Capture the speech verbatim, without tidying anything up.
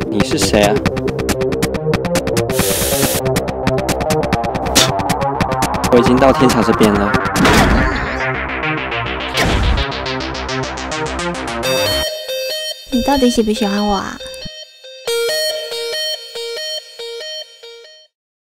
你是谁啊？我已经到天桥这边了。 你到底喜不喜欢我啊？